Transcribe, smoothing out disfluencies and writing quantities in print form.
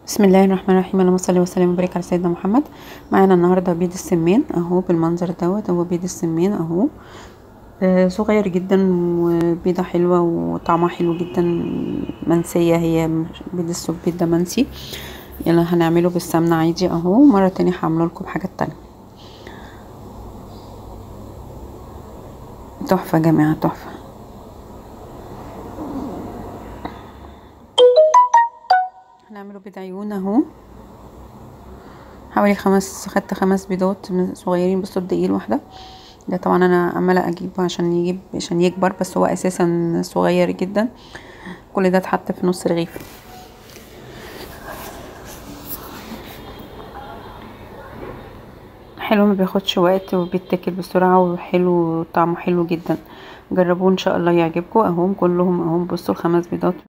بسم الله الرحمن الرحيم. اللهم صل وسلم وبارك على سيدنا محمد. معانا النهارده بيض السمان اهو بالمنظر دوت. هو بيض السمان اهو صغير جدا، وبيضه حلوه وطعمها حلو جدا. منسيه هي بيض السبيط ده منسي. يلا هنعمله بالسمنه عادي اهو. مره تانية هعمله لكم بحاجات تانية. تحفه يا جماعه، تحفه. هنعمله بيض عيون اهو. حوالي خدت 5 بيضات صغيرين بالصوت واحده. ده طبعا انا عماله اجيبه عشان يكبر، بس هو اساسا صغير جدا. كل ده اتحط في نص رغيف. حلو، ما بياخدش وقت وبيتاكل بسرعه وحلو، طعمه حلو جدا. جربوه ان شاء الله يعجبكم. اهم كلهم اهم. بصوا ال5 بيضات.